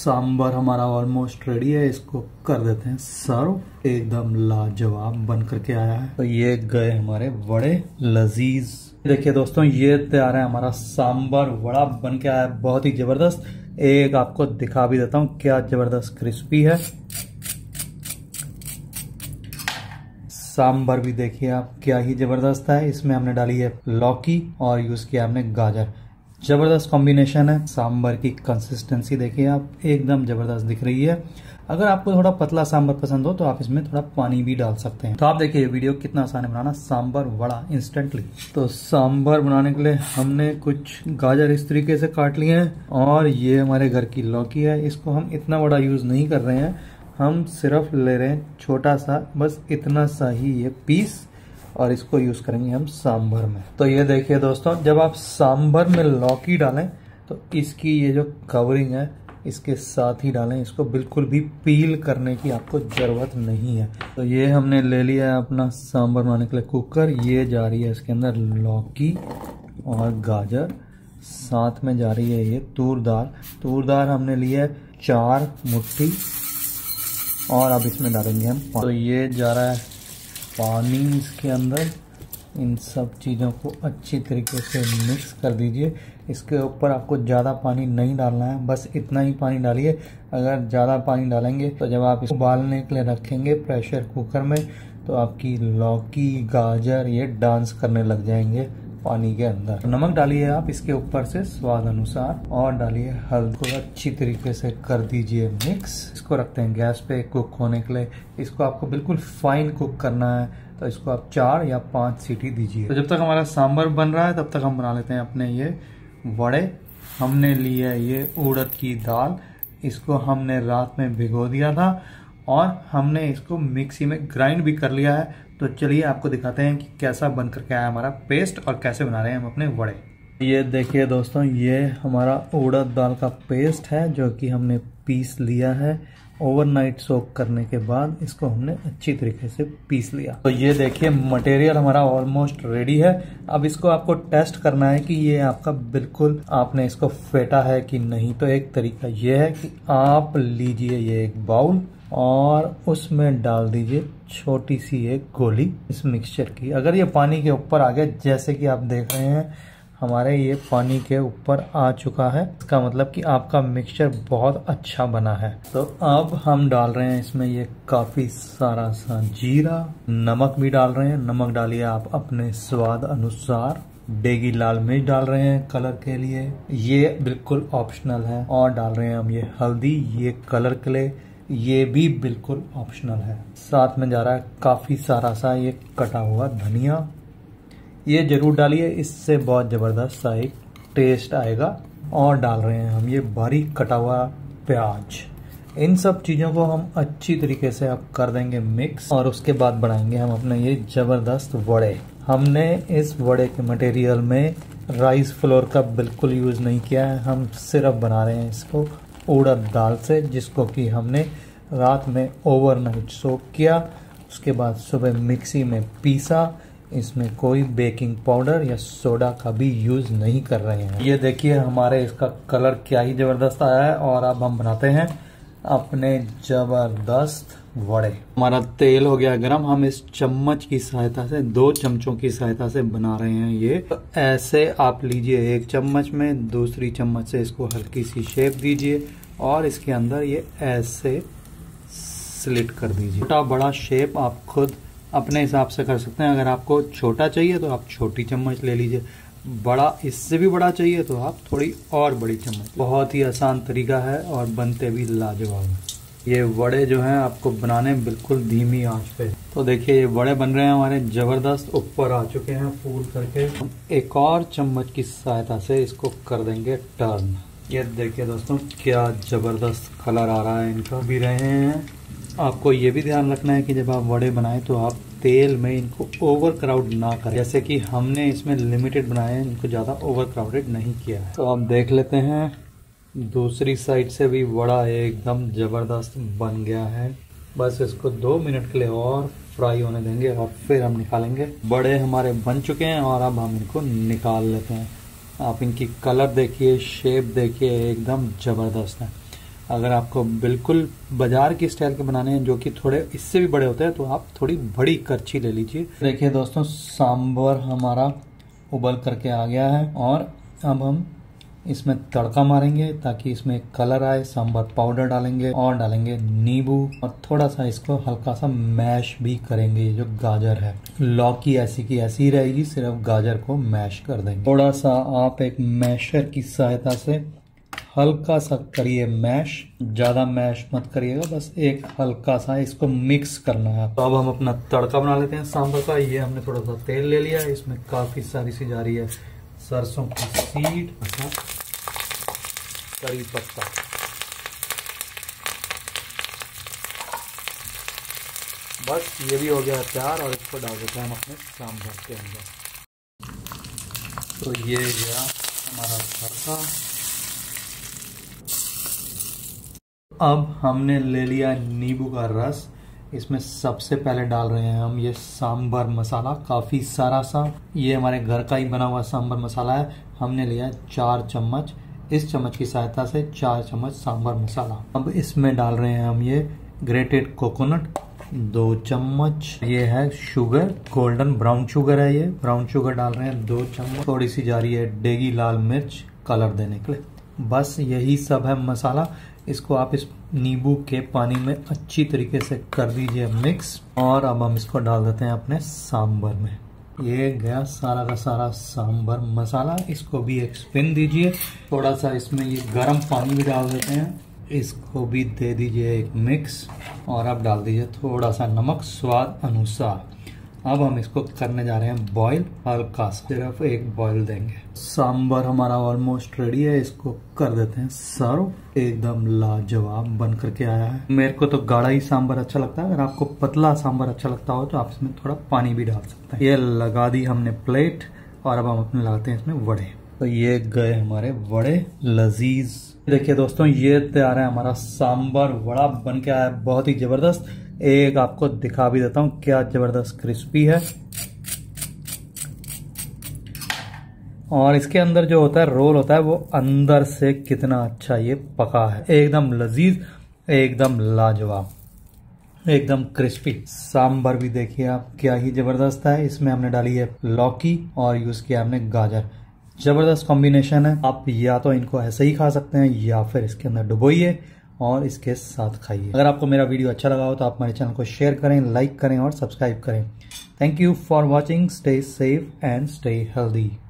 सांबर हमारा almost ready है, इसको कर देते हैं सर्व। एकदम लाजवाब बन करके आया है। तो ये गए हमारे वड़े लजीज। देखिए दोस्तों, ये तैयार है हमारा सांबर वड़ा बन के आया है, बहुत ही जबरदस्त। एक आपको दिखा भी देता हूँ, क्या जबरदस्त क्रिस्पी है। सांबर भी देखिए आप, क्या ही जबरदस्त है। इसमें हमने डाली है लौकी और यूज किया हमने गाजर। जबरदस्त कॉम्बिनेशन है। सांबर की कंसिस्टेंसी देखिए आप, एकदम जबरदस्त दिख रही है। अगर आपको थोड़ा पतला सांबर पसंद हो तो आप इसमें थोड़ा पानी भी डाल सकते हैं। तो आप देखिए वीडियो कितना आसान है बनाना सांबर वड़ा इंस्टेंटली। तो सांबर बनाने के लिए हमने कुछ गाजर इस तरीके से काट लिए हैं और ये हमारे घर की लौकी है। इसको हम इतना बड़ा यूज नहीं कर रहे हैं, हम सिर्फ ले रहे हैं छोटा सा, बस इतना सा ही ये पीस, और इसको यूज करेंगे हम सांभर में। तो ये देखिए दोस्तों, जब आप सांभर में लौकी डालें तो इसकी ये जो कवरिंग है इसके साथ ही डालें। इसको बिल्कुल भी पील करने की आपको जरूरत नहीं है। तो ये हमने ले लिया है अपना सांभर बनाने के लिए कुकर। ये जा रही है इसके अंदर लौकी और गाजर, साथ में जा रही है ये तूर दाल। तूर दाल हमने लिया है 4 मुट्ठी और अब इसमें डालेंगे हम। तो ये जा रहा है पानी इसके अंदर। इन सब चीज़ों को अच्छी तरीके से मिक्स कर दीजिए। इसके ऊपर आपको ज़्यादा पानी नहीं डालना है, बस इतना ही पानी डालिए। अगर ज़्यादा पानी डालेंगे तो जब आप इसको उबालने के लिए रखेंगे प्रेशर कुकर में तो आपकी लौकी गाजर ये डांस करने लग जाएंगे पानी के अंदर। नमक डालिए आप इसके ऊपर से स्वाद अनुसार और डालिए हल्दी को अच्छी तरीके से कर दीजिए मिक्स। इसको रखते हैं गैस पे कुक होने के लिए। इसको आपको बिल्कुल फाइन कुक करना है, तो इसको आप 4 या 5 सीटी दीजिए। तो जब तक हमारा सांभर बन रहा है तब तक हम बना लेते हैं अपने ये वड़े। हमने लिया है ये उड़द की दाल, इसको हमने रात में भिगो दिया था और हमने इसको मिक्सी में ग्राइंड भी कर लिया है। तो चलिए आपको दिखाते हैं कि कैसा बन करके आया हमारा पेस्ट और कैसे बना रहे हैं हम अपने वड़े। ये देखिए दोस्तों, ये हमारा उड़द दाल का पेस्ट है जो कि हमने पीस लिया है। ओवरनाइट सोक करने के बाद इसको हमने अच्छी तरीके से पीस लिया। तो ये देखिए मटेरियल हमारा ऑलमोस्ट रेडी है। अब इसको आपको टेस्ट करना है कि ये आपका बिल्कुल आपने इसको फेंटा है कि नहीं। तो एक तरीका ये है कि आप लीजिए ये एक बाउल और उसमें डाल दीजिए छोटी सी एक गोली इस मिक्सचर की। अगर ये पानी के ऊपर आ गया, जैसे कि आप देख रहे हैं हमारे ये पानी के ऊपर आ चुका है, इसका मतलब कि आपका मिक्सचर बहुत अच्छा बना है। तो अब हम डाल रहे हैं इसमें ये काफी सारा सा जीरा। नमक भी डाल रहे हैं, नमक डालिए आप अपने स्वाद अनुसार। डेगी लाल मिर्च डाल रहे हैं कलर के लिए, ये बिल्कुल ऑप्शनल है। और डाल रहे हैं हम ये हल्दी, ये कलर के लिए, ये भी बिल्कुल ऑप्शनल है। साथ में जा रहा है काफी सारा सा ये कटा हुआ धनिया, ये जरूर डालिए, इससे बहुत जबरदस्त सा एक टेस्ट आएगा। और डाल रहे हैं हम ये बारीक कटा हुआ प्याज। इन सब चीजों को हम अच्छी तरीके से अब कर देंगे मिक्स और उसके बाद बनाएंगे हम अपने ये जबरदस्त वड़े। हमने इस वड़े के मटेरियल में राइस फ्लोर का बिल्कुल यूज नहीं किया है, हम सिर्फ बना रहे हैं इसको उड़द दाल से, जिसको कि हमने रात में ओवरनाइट सोक किया। उसके बाद सुबह मिक्सी में पीसा। इसमें कोई बेकिंग पाउडर या सोडा का भी यूज नहीं कर रहे हैं। ये देखिए हमारे इसका कलर क्या ही जबरदस्त आया है। और अब हम बनाते हैं अपने जबरदस्त वड़े। हमारा तेल हो गया गरम, हम इस चम्मच की सहायता से 2 चमचों की सहायता से बना रहे हैं ये। तो ऐसे आप लीजिए एक चम्मच में, दूसरी चम्मच से इसको हल्की सी शेप दीजिए और इसके अंदर ये ऐसे स्लिट कर दीजिए। छोटा बड़ा शेप आप खुद अपने हिसाब से कर सकते हैं। अगर आपको छोटा चाहिए तो आप छोटी चम्मच ले लीजिए, बड़ा इससे भी बड़ा चाहिए तो आप थोड़ी और बड़ी चम्मच। बहुत ही आसान तरीका है और बनते भी लाजवाब है। ये वड़े जो हैं आपको बनाने बिल्कुल धीमी आंच पे। तो देखिए ये वड़े बन रहे हैं हमारे जबरदस्त, ऊपर आ चुके हैं फूल करके। हम एक और चम्मच की सहायता से इसको कर देंगे टर्न। ये देखिए दोस्तों क्या जबरदस्त कलर आ रहा है इनका भी रहे हैं। आपको ये भी ध्यान रखना है कि जब आप वड़े बनाएं तो आप तेल में इनको ओवर क्राउड ना करें, जैसे कि हमने इसमें लिमिटेड बनाए हैं, इनको ज़्यादा ओवर क्राउडेड नहीं किया है। तो आप देख लेते हैं दूसरी साइड से भी वड़ा एकदम जबरदस्त बन गया है। बस इसको 2 मिनट के लिए और फ्राई होने देंगे और फिर हम निकालेंगे। बड़े हमारे बन चुके हैं और अब हम इनको निकाल लेते हैं। आप इनकी कलर देखिए, शेप देखिए, एकदम जबरदस्त है। अगर आपको बिल्कुल बाजार की स्टाइल के बनाने हैं जो कि थोड़े इससे भी बड़े होते हैं तो आप थोड़ी बड़ी करछी ले लीजिए। देखिए दोस्तों, सांभर हमारा उबल करके आ गया है और अब हम इसमें तड़का मारेंगे ताकि इसमें कलर आए। सांभर पाउडर डालेंगे और डालेंगे नींबू और थोड़ा सा इसको हल्का सा मैश भी करेंगे। ये जो गाजर है, लौकी ऐसी की ऐसी रहेगी, सिर्फ गाजर को मैश कर देंगे। थोड़ा सा आप एक मैशर की सहायता से हल्का सा करिए मैश, ज्यादा मैश मत करिएगा, बस एक हल्का सा इसको मिक्स करना है। तो अब हम अपना तड़का बना लेते हैं सांभर का। ये हमने थोड़ा सा तेल ले लिया है, इसमें काफी सारी सी जा रही है सरसों की सीड, करी पत्ता, बस ये भी हो गया तैयार और इसको डाल देते हैं हम अपने सांभर के अंदर। तो ये गया हमारा तड़का। अब हमने ले लिया नींबू का रस, इसमें सबसे पहले डाल रहे हैं हम ये सांभर मसाला, काफ़ी सारा सा। ये हमारे घर का ही बना हुआ सांभर मसाला है। हमने लिया 4 चम्मच, इस चम्मच की सहायता से 4 चम्मच सांभर मसाला। अब इसमें डाल रहे हैं हम ये ग्रेटेड कोकोनट 2 चम्मच। ये है शुगर, गोल्डन ब्राउन शुगर है, ये ब्राउन शुगर डाल रहे हैं 2 चम्मच। थोड़ी सी जा रही है डेगी लाल मिर्च कलर देने के लिए। बस यही सब है मसाला। इसको आप इस नींबू के पानी में अच्छी तरीके से कर दीजिए मिक्स और अब हम इसको डाल देते हैं अपने सांभर में। ये गया सारा का सारा सांभर मसाला। इसको भी एक स्पिन दीजिए। थोड़ा सा इसमें ये गर्म पानी भी डाल देते हैं, इसको भी दे दीजिए एक मिक्स और अब डाल दीजिए थोड़ा सा नमक स्वाद अनुसार। अब हम इसको करने जा रहे हैं बॉईल, हल्का सा, सिर्फ एक बॉईल देंगे। सांभर हमारा ऑलमोस्ट रेडी है, इसको कर देते हैं सर्व। एकदम लाजवाब बन करके आया है। मेरे को तो गाढ़ा ही सांभर अच्छा लगता है, अगर आपको पतला सांभर अच्छा लगता हो तो आप इसमें थोड़ा पानी भी डाल सकते हैं। ये लगा दी हमने प्लेट और अब हम अपने लगाते हैं इसमें वड़े। तो ये गए हमारे वड़े लजीज। देखिए दोस्तों, ये तैयार है हमारा सांभर वड़ा, बन के आया है बहुत ही जबरदस्त। एक आपको दिखा भी देता हूँ क्या जबरदस्त क्रिस्पी है और इसके अंदर जो होता है रोल होता है वो अंदर से कितना अच्छा ये पका है। एकदम लजीज, एकदम लाजवाब, एकदम क्रिस्पी। सांभर भी देखिए आप क्या ही जबरदस्त है। इसमें हमने डाली है लौकी और यूज किया हमने गाजर। जबरदस्त कॉम्बिनेशन है। आप या तो इनको ऐसे ही खा सकते हैं या फिर इसके अंदर डुबोइए और इसके साथ खाइए। अगर आपको मेरा वीडियो अच्छा लगा हो तो आप हमारे चैनल को शेयर करें, लाइक करें और सब्सक्राइब करें। Thank you for watching. Stay safe and stay healthy.